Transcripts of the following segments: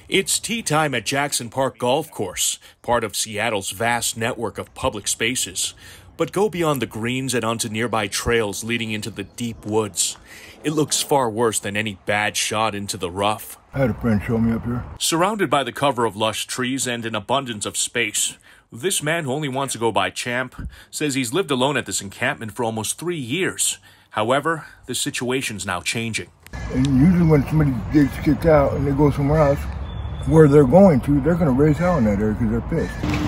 It's tea time at Jackson Park Golf Course, part of Seattle's vast network of public spaces. But go beyond the greens and onto nearby trails leading into the deep woods. It looks far worse than any bad shot into the rough. I had a friend show me up here. Surrounded by the cover of lush trees and an abundance of space, this man who only wants to go by Champ says he's lived alone at this encampment for almost 3 years. However, the situation's now changing. And usually when somebody gets kicked out and they go somewhere else, where they're going to, they're going to raise hell in that area because they're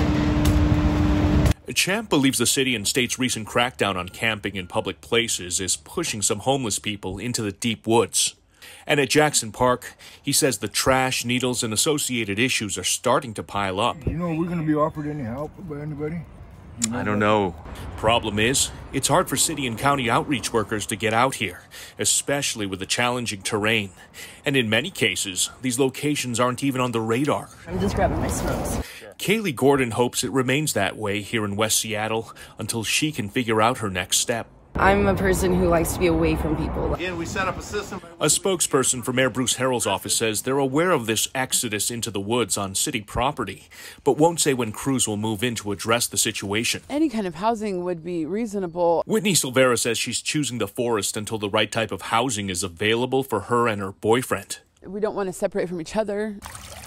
pissed. Champ believes the city and state's recent crackdown on camping in public places is pushing some homeless people into the deep woods. And at Jackson Park, he says the trash, needles, and associated issues are starting to pile up. You know, we're going to be offered any help by anybody? I don't know. Problem is, it's hard for city and county outreach workers to get out here, especially with the challenging terrain. And in many cases, these locations aren't even on the radar. I'm just grabbing my smokes. Kaylee Gordon hopes it remains that way here in West Seattle until she can figure out her next step. I'm a person who likes to be away from people. Again, we set up a system. A spokesperson for Mayor Bruce Harrell's office says they're aware of this exodus into the woods on city property, but won't say when crews will move in to address the situation. Any kind of housing would be reasonable. Whitney Silvera says she's choosing the forest until the right type of housing is available for her and her boyfriend. We don't want to separate from each other.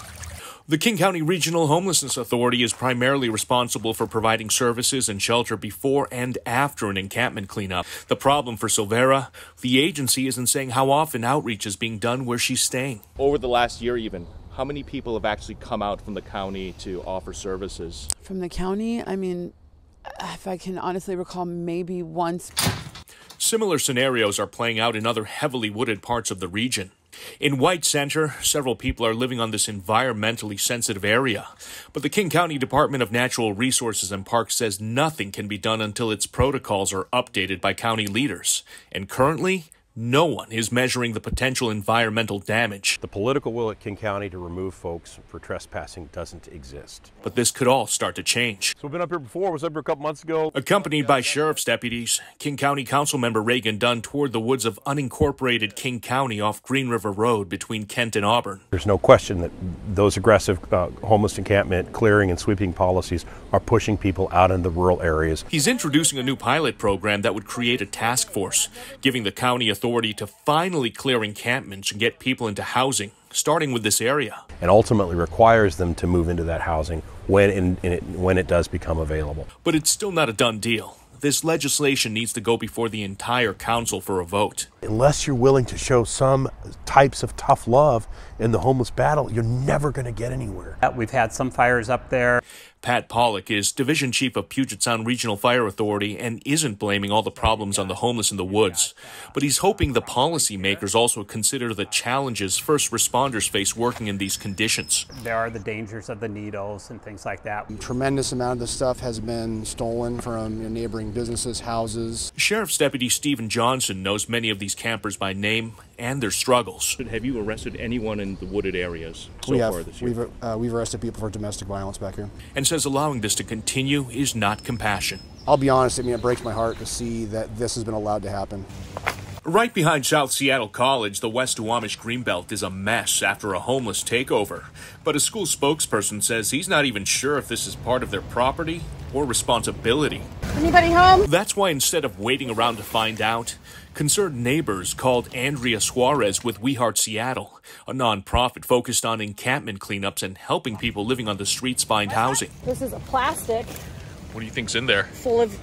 The King County Regional Homelessness Authority is primarily responsible for providing services and shelter before and after an encampment cleanup. The problem for Silvera, the agency isn't saying how often outreach is being done where she's staying. Over the last year even, how many people have actually come out from the county to offer services? From the county, I mean, if I can honestly recall, maybe once. Similar scenarios are playing out in other heavily wooded parts of the region. In White Center, several people are living on this environmentally sensitive area. But the King County Department of Natural Resources and Parks says nothing can be done until its protocols are updated by county leaders. And currently, no one is measuring the potential environmental damage. The political will at King County to remove folks for trespassing doesn't exist. But this could all start to change. So we've been up here before, was up here a couple months ago. Accompanied by sheriff's deputies, King County Councilmember Reagan Dunn toured the woods of unincorporated King County off Green River Road between Kent and Auburn. There's no question that those aggressive homeless encampment clearing and sweeping policies are pushing people out in the rural areas. He's introducing a new pilot program that would create a task force, giving the county authority to finally clear encampments and get people into housing, starting with this area. And ultimately requires them to move into that housing when it does become available. But it's still not a done deal. This legislation needs to go before the entire council for a vote. Unless you're willing to show some types of tough love in the homeless battle, you're never going to get anywhere. We've had some fires up there. Pat Pollock is Division Chief of Puget Sound Regional Fire Authority and isn't blaming all the problems on the homeless in the woods. But he's hoping the policymakers also consider the challenges first responders face working in these conditions. There are the dangers of the needles and things like that. A tremendous amount of the stuff has been stolen from neighboring businesses, houses. Sheriff's Deputy Stephen Johnson knows many of these campers by name and their struggles. Have you arrested anyone in the wooded areas so far this year? We've arrested people for domestic violence back here. And says allowing this to continue is not compassion. I'll be honest, I mean, it breaks my heart to see that this has been allowed to happen. Right behind South Seattle College, the West Duwamish Greenbelt is a mess after a homeless takeover. But a school spokesperson says he's not even sure if this is part of their property or responsibility. Anybody home? That's why instead of waiting around to find out, concerned neighbors called Andrea Suarez with We Heart Seattle, a nonprofit focused on encampment cleanups and helping people living on the streets find housing. This is a plastic What do you think's in there? full of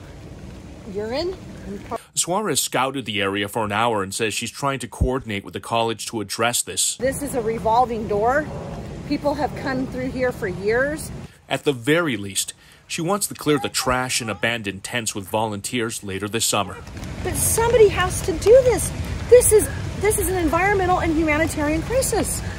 urine. Suarez scouted the area for an hour and says she's trying to coordinate with the college to address this. This is a revolving door. People have come through here for years. At the very least, she wants to clear the trash and abandoned tents with volunteers later this summer. But somebody has to do this. This is an environmental and humanitarian crisis.